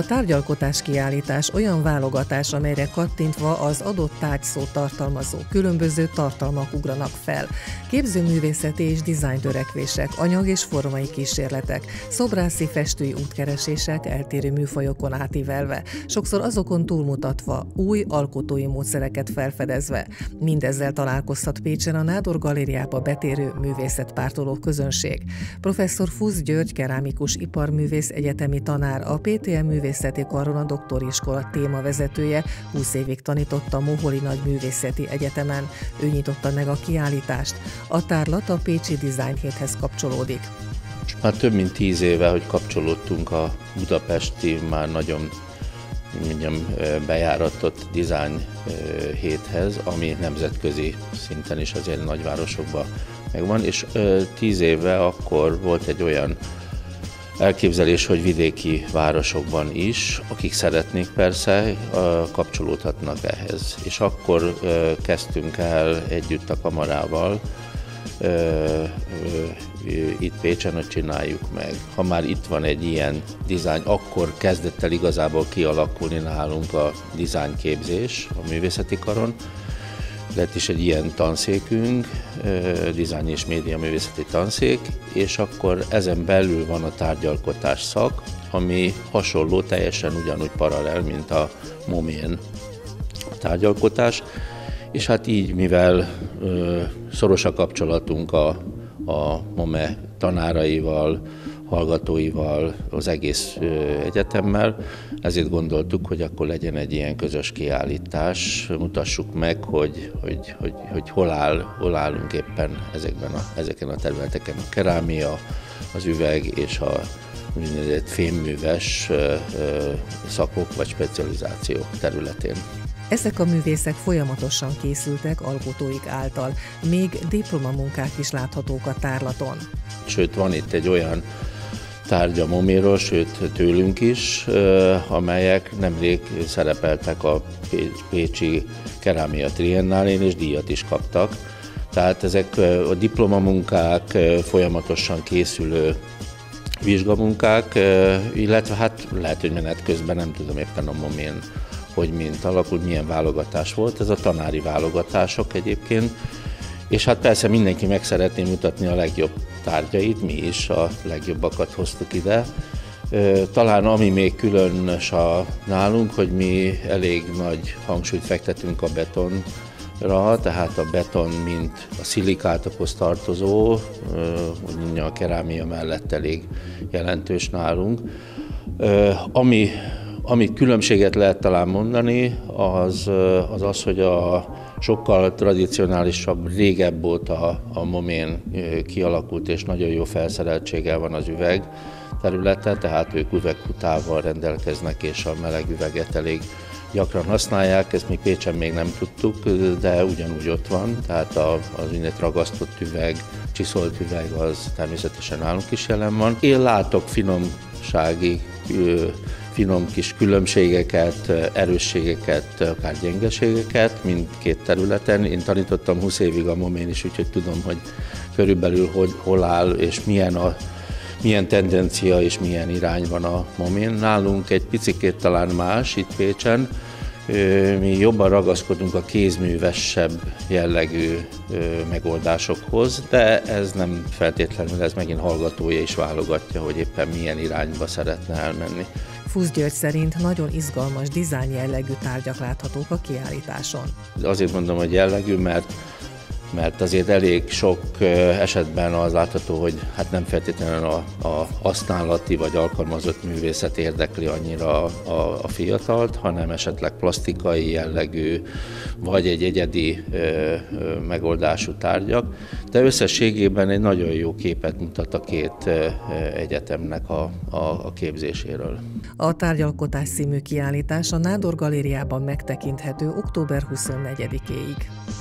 A tárgyalkotás kiállítás olyan válogatás, amelyre kattintva az adott tárgyszót tartalmazó különböző tartalmak ugranak fel. Képzőművészeti és dizájn törekvések, anyag- és formai kísérletek, szobrászi festői útkeresések eltérő műfajokon átívelve, sokszor azokon túlmutatva, új alkotói módszereket felfedezve. Mindezzel találkozhat Pécsen a Nádor Galériába betérő művészetpártoló közönség. Professzor Fusz György kerámikus iparművész egyetemi tanár, a PTM Művészeti Karon a doktori iskola témavezetője, 20 évig tanított a Moholi Nagyművészeti Egyetemen. Ő nyitotta meg a kiállítást. A tárlat a Pécsi Design Héthez kapcsolódik. Már több mint 10 éve, hogy kapcsolódtunk a budapesti, már nagyon bejáratott Design Héthez, ami nemzetközi szinten is azért nagyvárosokban megvan, és 10 éve akkor volt egy olyan elképzelés, hogy vidéki városokban is, akik szeretnék persze, kapcsolódhatnak ehhez. És akkor kezdtünk el együtt a kamarával itt Pécsen, hogy csináljuk meg. Ha már itt van egy ilyen dizájn, akkor kezdett el igazából kialakulni nálunk a dizájn képzés a művészeti karon. Lett is egy ilyen tanszékünk, dizájn és média művészeti tanszék, és akkor ezen belül van a tárgyalkotás szak, ami hasonló, teljesen ugyanúgy paralel, mint a MOMÉN tárgyalkotás, és hát így, mivel szoros a kapcsolatunk a MOME tanáraival, hallgatóival, az egész egyetemmel, ezért gondoltuk, hogy akkor legyen egy ilyen közös kiállítás, mutassuk meg, hogy hol állunk éppen ezeken a területeken. A kerámia, az üveg és a úgynevezett fémműves szakok vagy specializáció területén. Ezek a művészek folyamatosan készültek alkotóik által, még diplomamunkák is láthatók a tárlaton. Sőt, van itt egy olyan tárgya MOMÉ-ről, sőt tőlünk is, amelyek nemrég szerepeltek a Pécsi Kerámia Triennálén, és díjat is kaptak. Tehát ezek a diplomamunkák, folyamatosan készülő vizsgamunkák, illetve hát lehet, hogy menet közben, nem tudom éppen a MOMÉn, hogy mint alakult, milyen válogatás volt. Ez a tanári válogatások egyébként. És hát persze mindenki meg szeretné mutatni a legjobb tárgyait, mi is a legjobbakat hoztuk ide. Talán ami még különös nálunk, hogy mi elég nagy hangsúlyt fektetünk a betonra, tehát a beton, mint a szilikátokhoz tartozó, a kerámia mellett elég jelentős nálunk. Ami különbséget lehet talán mondani, az, hogy a sokkal tradicionálisabb, régebb óta a MOMÉN kialakult, és nagyon jó felszereltséggel van az üveg területe, tehát ők üveghutával rendelkeznek, és a meleg üveget elég gyakran használják. Ezt mi Pécsen még nem tudtuk, de ugyanúgy ott van, tehát az úgynevezett ragasztott üveg, csiszolt üveg az természetesen nálunk is jelen van. Én látok finom kis különbségeket, erősségeket, akár gyengeségeket mindkét területen. Én tanítottam 20 évig a MOMÉn is, úgyhogy tudom, hogy körülbelül hol áll, és milyen tendencia és milyen irány van a MOMÉn. Nálunk egy picikét talán más itt Pécsen. Mi jobban ragaszkodunk a kézművesebb jellegű megoldásokhoz, de ez nem feltétlenül, ez megint hallgatója is válogatja, hogy éppen milyen irányba szeretne elmenni. Fusz György szerint nagyon izgalmas dizájn jellegű tárgyak láthatók a kiállításon. Azért mondom, hogy jellegű, mert azért elég sok esetben az látható, hogy hát nem feltétlenül a használati vagy alkalmazott művészet érdekli annyira a fiatalt, hanem esetleg plastikai jellegű, vagy egy egyedi megoldású tárgyak, de összességében egy nagyon jó képet mutat a két egyetemnek a képzéséről. A Tárgyalkotás című kiállítás a Nádor Galériában megtekinthető október 24-éig.